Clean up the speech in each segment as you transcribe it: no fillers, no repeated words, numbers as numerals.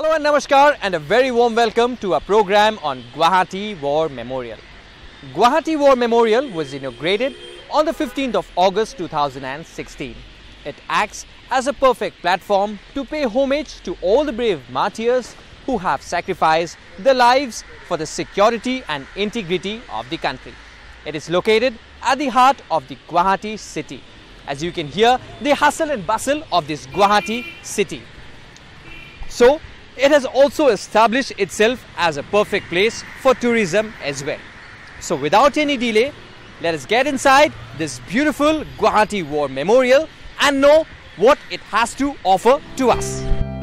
Hello and Namaskar and a very warm welcome to our program on Guwahati War Memorial. Guwahati War Memorial was inaugurated on the 15th of August 2016. It acts as a perfect platform to pay homage to all the brave martyrs who have sacrificed their lives for the security and integrity of the country. It is located at the heart of the Guwahati city. As you can hear, the hustle and bustle of this Guwahati city. So, it has also established itself as a perfect place for tourism as well. So without any delay, let us get inside this beautiful Guwahati War Memorial and know what it has to offer to us.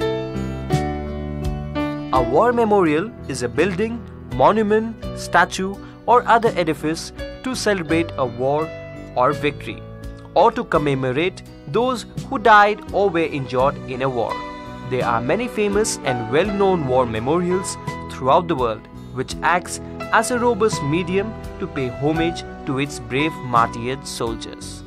A war memorial is a building, monument, statue or other edifice to celebrate a war or victory, or to commemorate those who died or were injured in a war. There are many famous and well-known war memorials throughout the world, which acts as a robust medium to pay homage to its brave martyred soldiers.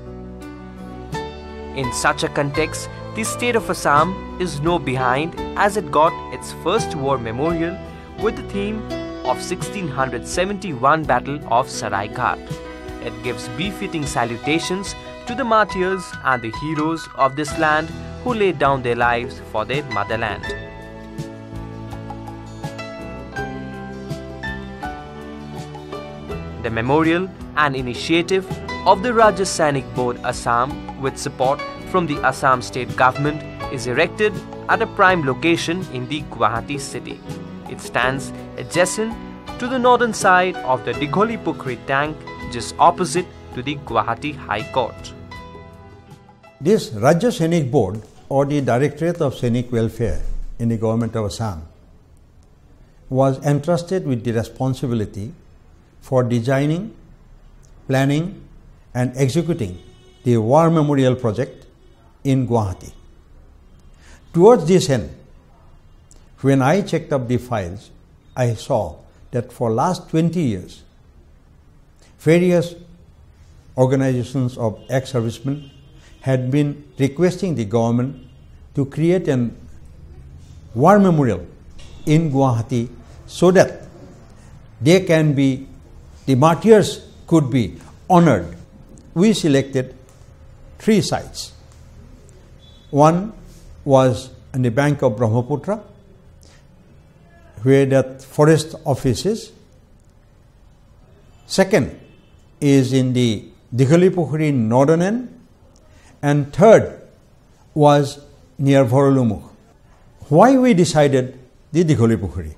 In such a context, the state of Assam is no behind, as it got its first war memorial with the theme of 1671 Battle of Sarai Ghat. It gives befitting salutations to the martyrs and the heroes of this land who laid down their lives for their motherland. The memorial, an initiative of the Rajya Sainik Board Assam with support from the Assam state government, is erected at a prime location in the Guwahati city. It stands adjacent to the northern side of the Digholi Pukhuri tank, just opposite to the Guwahati High Court. This Rajya Sainik Board, or the Directorate of Sainik Welfare in the government of Assam, was entrusted with the responsibility for designing, planning and executing the War Memorial project in Guwahati. Towards this end, when I checked up the files, I saw that for last 20 years, various organizations of ex-servicemen had been requesting the government to create a war memorial in Guwahati so that the martyrs could be honored. We selected 3 sites. One was on the bank of Brahmaputra, where that forest office is. Second is in the Digholi Pukhuri northern end. And third was near Vorolumukh. Why we decided the Digholi Pukhuri?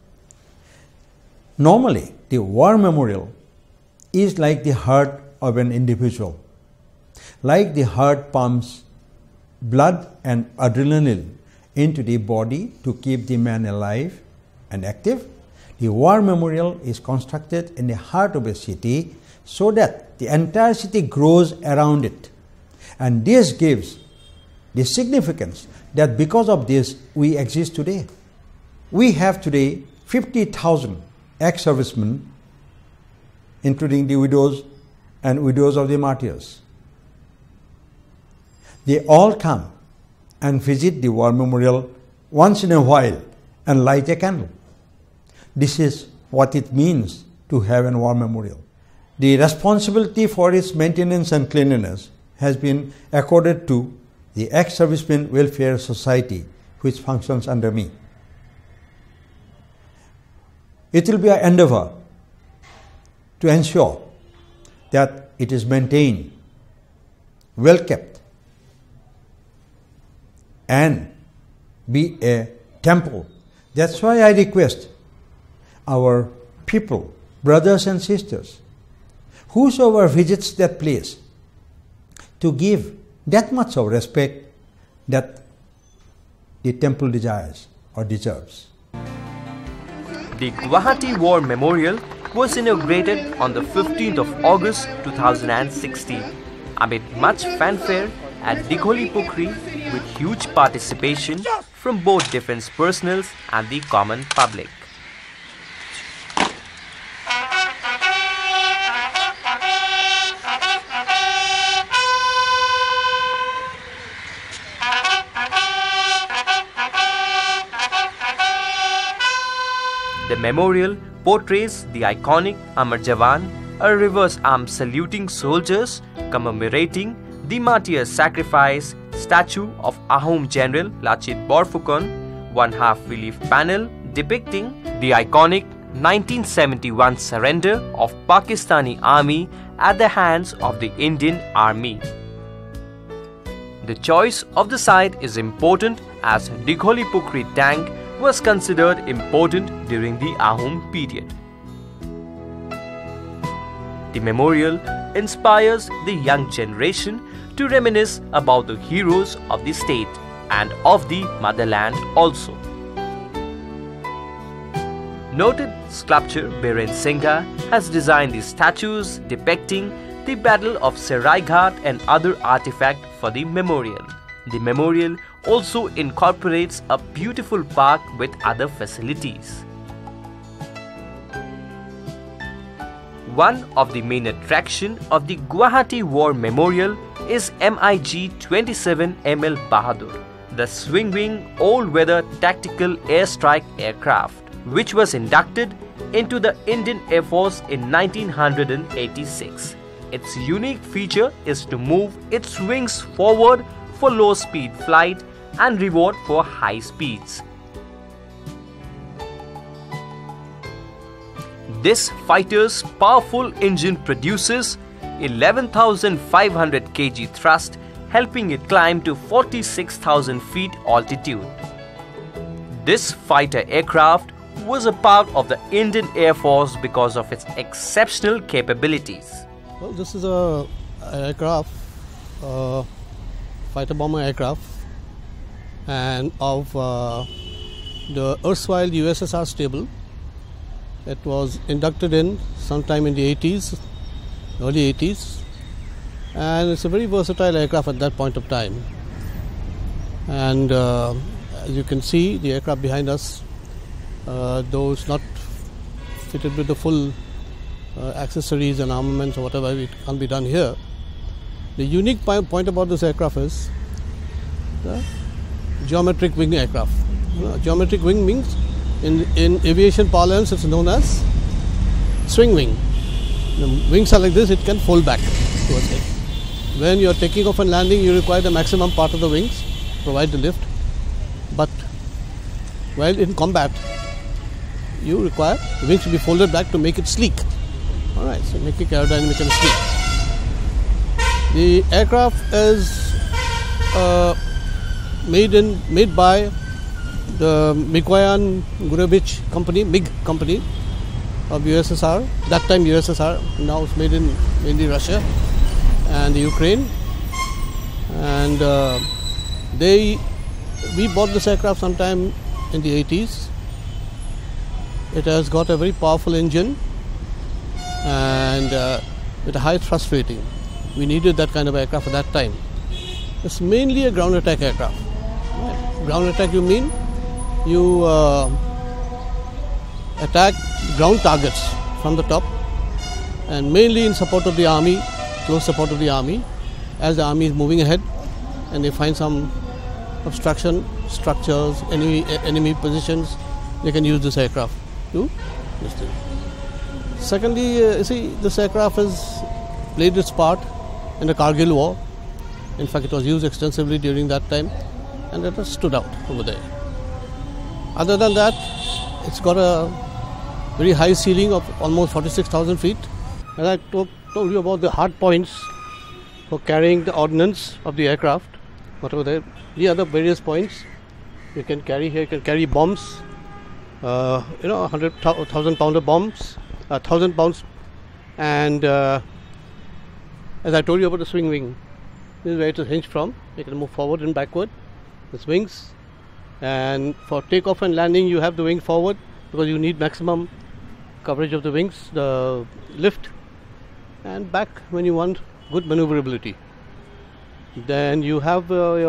Normally, the war memorial is like the heart of an individual. Like the heart pumps blood and adrenaline into the body to keep the man alive and active, the war memorial is constructed in the heart of a city so that the entire city grows around it. And this gives the significance that because of this we exist today. We have today 50,000 ex-servicemen, including the widows and widows of the martyrs. They all come and visit the war memorial once in a while and light a candle. This is what it means to have a war memorial. The responsibility for its maintenance and cleanliness has been accorded to the Ex-Servicemen Welfare Society, which functions under me. It will be an endeavor to ensure that it is maintained, well kept, and be a temple. That's why I request our people, brothers and sisters, whosoever visits that place, to give that much of respect that the temple desires or deserves. The Guwahati War Memorial was inaugurated on the 15th of August 2016 amid much fanfare at Digholi Pukhuri, with huge participation from both defense personnel and the common public. The memorial portrays the iconic Amar Jawan, a reverse arm saluting soldiers commemorating the martyr's sacrifice statue of Ahom General Lachit Borphukan, one half relief panel depicting the iconic 1971 surrender of Pakistani army at the hands of the Indian Army. The choice of the site is important as Digholi Pukri tank was considered important during the Ahom period. The memorial inspires the young generation to reminisce about the heroes of the state and of the motherland also. Noted sculptor Biren Singha has designed the statues depicting the Battle of Seraighat and other artifacts for the memorial. The memorial also incorporates a beautiful park with other facilities. One of the main attractions of the Guwahati War Memorial is MiG 27 ML Bahadur, the swing-wing all-weather tactical airstrike aircraft, which was inducted into the Indian Air Force in 1986. Its unique feature is to move its wings forward for low-speed flight and reward for high speeds. This fighter's powerful engine produces 11,500 kg thrust, helping it climb to 46,000 feet altitude. This fighter aircraft was a part of the Indian Air Force because of its exceptional capabilities. Well, this is a aircraft, fighter bomber aircraft, and of the erstwhile USSR stable. It was inducted in sometime in the 80s, early 80s, and it's a very versatile aircraft at that point of time. And as you can see, the aircraft behind us, though it's not fitted with the full accessories and armaments or whatever, it can't be done here. The unique point about this aircraft is the geometric wing aircraft. Geometric wing means in aviation parlance it's known as swing wing. The wings are like this, it can fold back towards it. When you are taking off and landing, you require the maximum part of the wings, provide the lift. But while in combat, you require the wings to be folded back to make it sleek. Alright, so make it aerodynamic and sleek. The aircraft is made by the Mikoyan Gurevich company, MiG company of USSR. That time USSR, now it's made in mainly Russia and Ukraine. And we bought this aircraft sometime in the 80s. It has got a very powerful engine and with a high thrust rating. We needed that kind of aircraft at that time. It's mainly a ground attack aircraft. Right. Ground attack, you mean you attack ground targets from the top, and mainly in support of the army, close support of the army, as the army is moving ahead and they find some obstruction, structures, enemy positions, they can use this aircraft to this thing. Secondly, you see, this aircraft has played its part in the Kargil war. In fact, it was used extensively during that time and it has stood out over there. Other than that, it's got a very high ceiling of almost 46,000 feet. As I told you about the hard points for carrying the ordnance of the aircraft, whatever there, the other various points you can carry here. You can carry bombs, 1,000 pounder bombs, 1,000 pounds, and as I told you about the swing wing, this is where it is hinged from. You can move forward and backward, the wings, and for takeoff and landing you have the wing forward because you need maximum coverage of the wings, the lift, and back when you want good maneuverability. Then you have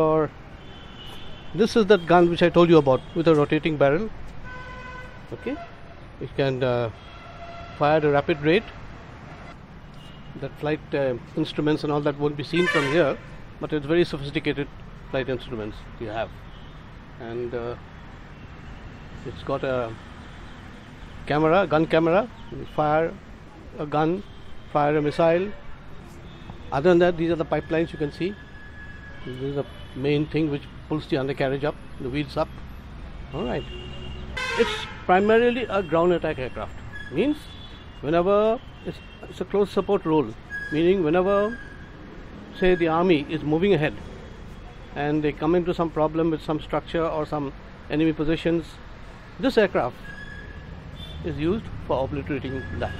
this is that gun which I told you about with a rotating barrel. Okay, it can fire at a rapid rate. That flight instruments and all that won't be seen from here, but it's very sophisticated flight instruments you have, and it's got a camera, gun camera, fire a gun, fire a missile. Other than that, these are the pipelines you can see. This is the main thing which pulls the undercarriage up, the wheels up. Alright. It's primarily a ground attack aircraft. Means whenever it's a close support role, meaning whenever, say, the army is moving ahead and they come into some problem with some structure or some enemy positions, this aircraft is used for obliterating that.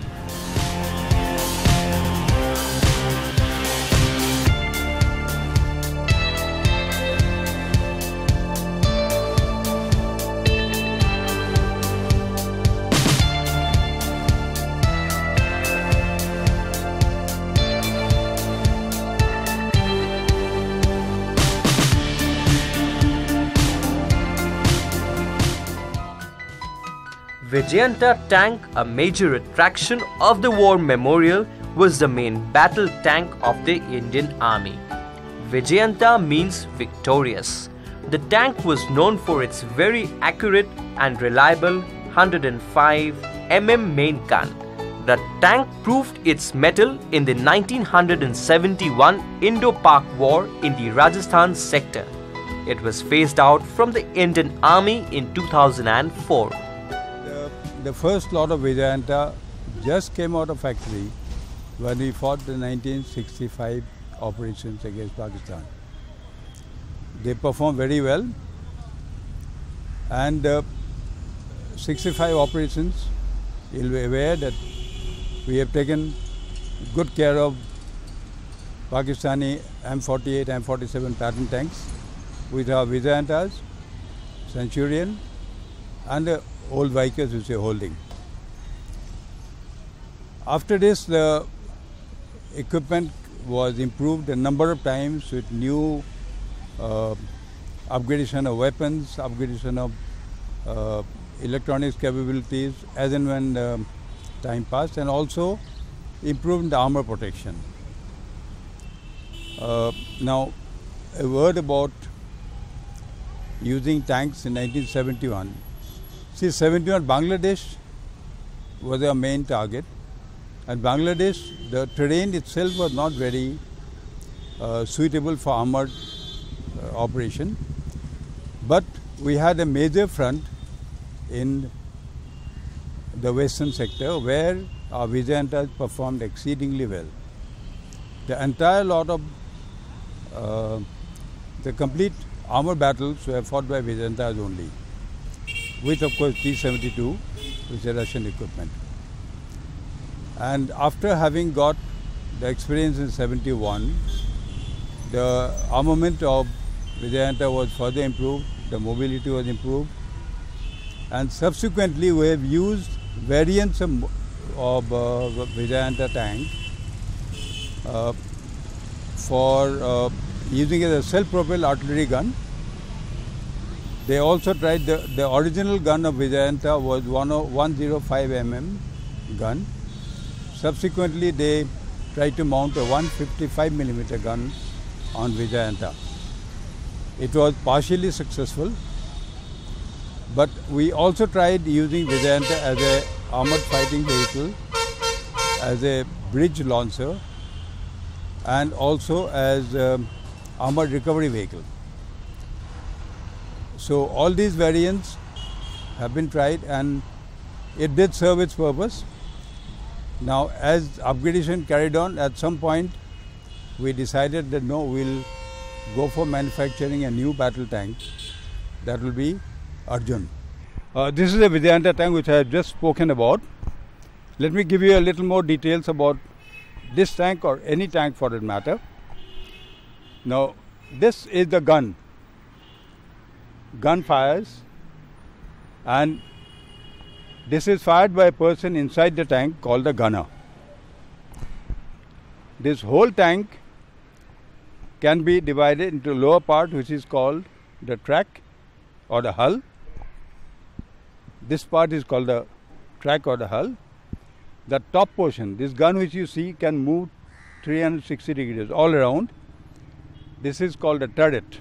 Vijayanta tank, a major attraction of the war memorial, was the main battle tank of the Indian Army. Vijayanta means victorious. The tank was known for its very accurate and reliable 105 mm main gun. The tank proved its mettle in the 1971 Indo-Pak War in the Rajasthan sector. It was phased out from the Indian Army in 2004. The first lot of Vijayanta just came out of factory when we fought the 1965 operations against Pakistan. They performed very well, and 65 operations, you'll be aware that we have taken good care of Pakistani M48, M47 pattern tanks with our Vijayantas, Centurion, and the old vehicles which we are holding. After this, the equipment was improved a number of times with new upgradation of weapons, upgradation of electronics capabilities as and when time passed, and also improved the armor protection. Now, a word about using tanks in 1971. See, 71 Bangladesh was our main target, and Bangladesh, the terrain itself was not very suitable for armored operation, but we had a major front in the western sector where our Vijayantas performed exceedingly well. The entire lot of the complete armor battles were fought by Vijayantas only, with of course T-72, which is Russian equipment. And after having got the experience in 71, the armament of Vijayanta was further improved, the mobility was improved, and subsequently we have used variants of Vijayanta tank for using as a self-propelled artillery gun. They also tried the original gun of Vijayanta was 105 mm gun. Subsequently, they tried to mount a 155 mm gun on Vijayanta. It was partially successful, but we also tried using Vijayanta as a armored fighting vehicle, as a bridge launcher, and also as armored recovery vehicle. So all these variants have been tried, and it did serve its purpose. Now, as upgradation carried on, at some point we decided that no, we'll go for manufacturing a new battle tank. That will be Arjun. This is a Vijayanta tank which I have just spoken about. Let me give you a little more details about this tank, or any tank for that matter. Now, this is the gun. Gun fires, and this is fired by a person inside the tank called the gunner. This whole tank can be divided into lower part, which is called the track or the hull. This part is called the track or the hull. The top portion, this gun which you see, can move 360 degrees all around. This is called a turret.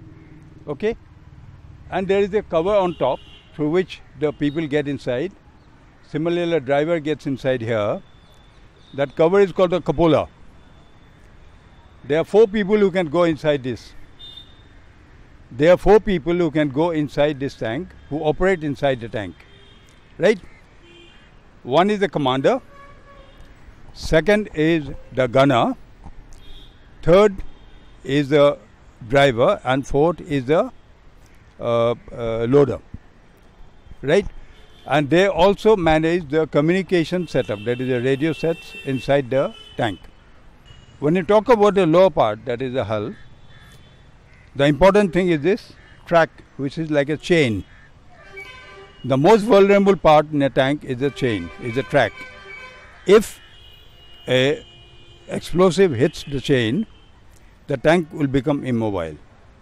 Okay? And there is a cover on top through which the people get inside, Similarly, a driver gets inside here. That cover is called a cupola. There are 4 people who can go inside this. There are 4 people who can go inside this tank, who operate inside the tank. Right? One is the commander. Second is the gunner. Third is the driver. And fourth is the loader. Right? And they also manage the communication setup, that is the radio sets inside the tank. When you talk about the lower part, that is the hull, the important thing is this track, which is like a chain. The most vulnerable part in a tank is the chain, is the track. If a explosive hits the chain, the tank will become immobile.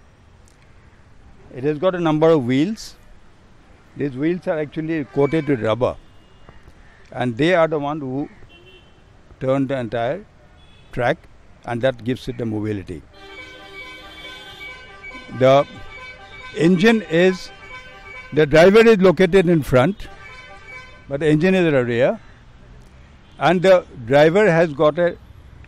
It has got a number of wheels. These wheels are actually coated with rubber, and they are the ones who turn the entire track, and that gives it the mobility. The engine is, the driver is located in front, but the engine is at the rear, and the driver has got a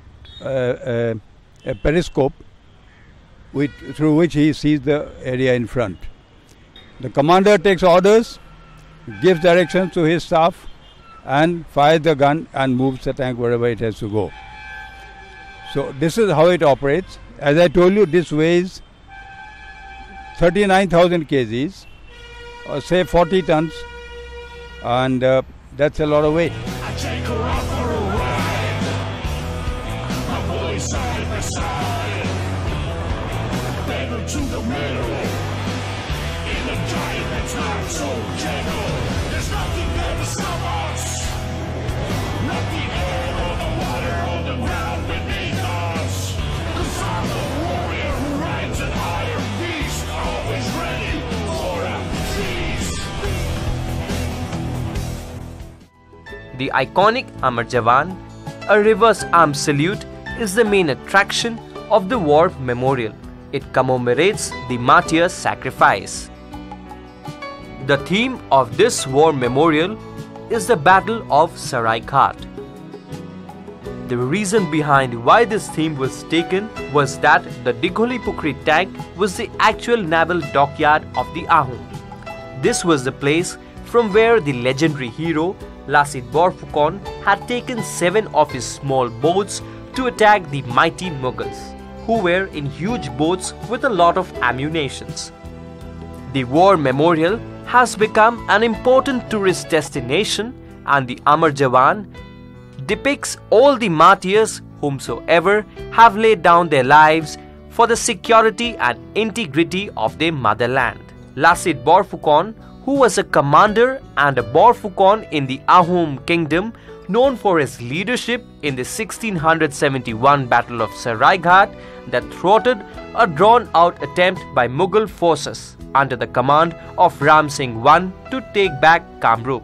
periscope through which he sees the area in front. The commander takes orders, gives directions to his staff, and fires the gun and moves the tank wherever it has to go. So this is how it operates. As I told you, this weighs 39,000 kgs, or say 40 tons, and that's a lot of weight. I take her out for a ride. My boy side by side. Bend her to the middle. In a giant that's not so gentle. There's nothing there to stop us. Not the air or the water or the ground beneath us. 'Cause I'm the warrior who rides an iron beast, always ready for a feast. The iconic Amar Jawan, a reverse arm salute, is the main attraction of the war memorial. It commemorates the martyr's sacrifice. The theme of this war memorial is the Battle of Sarai Ghat. The reason behind why this theme was taken was that the Digholi Pukri tank was the actual naval dockyard of the Ahom. This was the place from where the legendary hero Lasit Borphukon had taken 7 of his small boats to attack the mighty Mughals, who were in huge boats with a lot of ammunitions. The war memorial has become an important tourist destination, and the Amar Jawan depicts all the martyrs whomsoever have laid down their lives for the security and integrity of their motherland. Lasit Borphukon, who was a commander and a Borphukon in the Ahom kingdom, known for his leadership in the 1671 Battle of Sarai Ghat that thwarted a drawn-out attempt by Mughal forces under the command of Ram Singh I to take back Kamrup.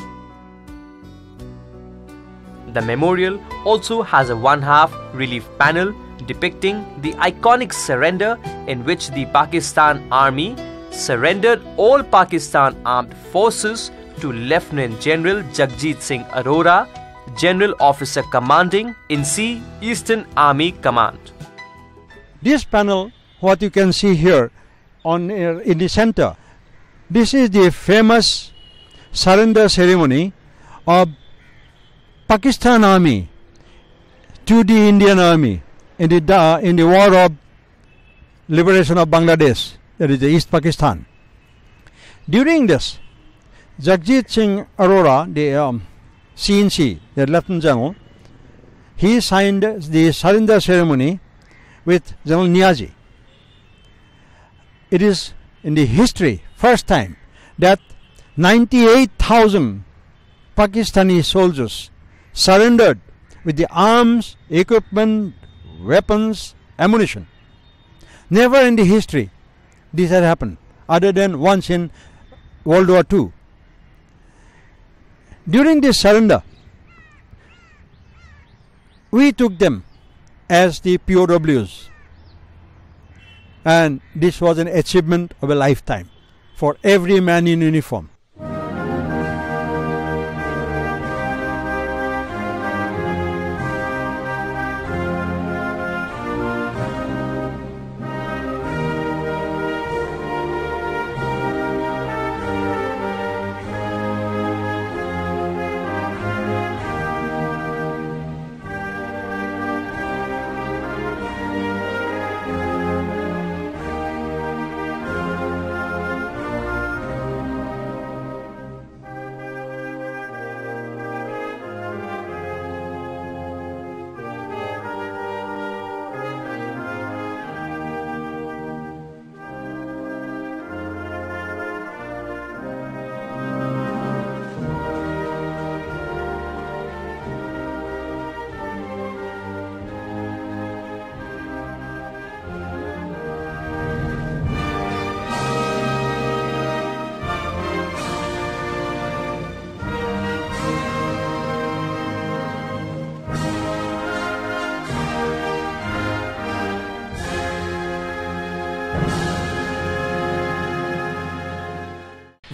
The memorial also has a one-half relief panel depicting the iconic surrender in which the Pakistan Army surrendered all Pakistan armed forces to Lieutenant General Jagjit Singh Arora, General Officer Commanding in Sea Eastern Army Command. This panel, what you can see here in the center, this is the famous surrender ceremony of Pakistan Army to the Indian Army in the war of liberation of Bangladesh, that is the East Pakistan. During this, Jagjit Singh Arora, the CNC, the Lieutenant General, he signed the surrender ceremony with General Niazi. It is in the history first time that 98,000 Pakistani soldiers surrendered with the arms, equipment, weapons, ammunition. Never in the history this had happened, other than once in World War II. During this surrender, we took them as the POWs, and this was an achievement of a lifetime for every man in uniform.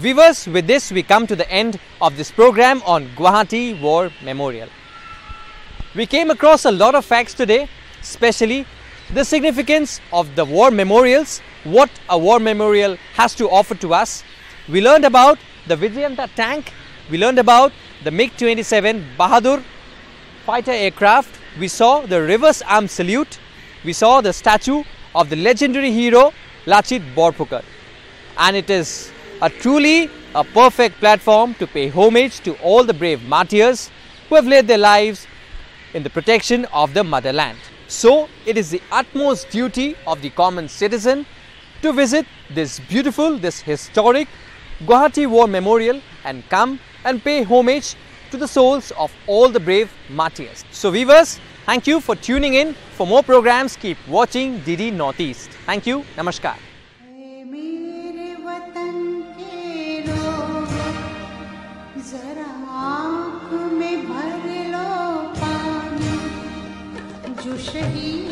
Viewers, with this we come to the end of this program on Guwahati War Memorial. We came across a lot of facts today, especially the significance of the war memorials, what a war memorial has to offer to us. We learned about the Vijayanta tank, we learned about the MiG-27 Bahadur fighter aircraft, we saw the reverse arm salute, we saw the statue of the legendary hero Lachit Borphukat. And it is truly a perfect platform to pay homage to all the brave martyrs who have laid their lives in the protection of the motherland. So, it is the utmost duty of the common citizen to visit this beautiful, this historic Guwahati War Memorial and come and pay homage to the souls of all the brave martyrs. So, viewers, thank you for tuning in. For more programs, keep watching DD Northeast. Thank you. Namaskar. शहीद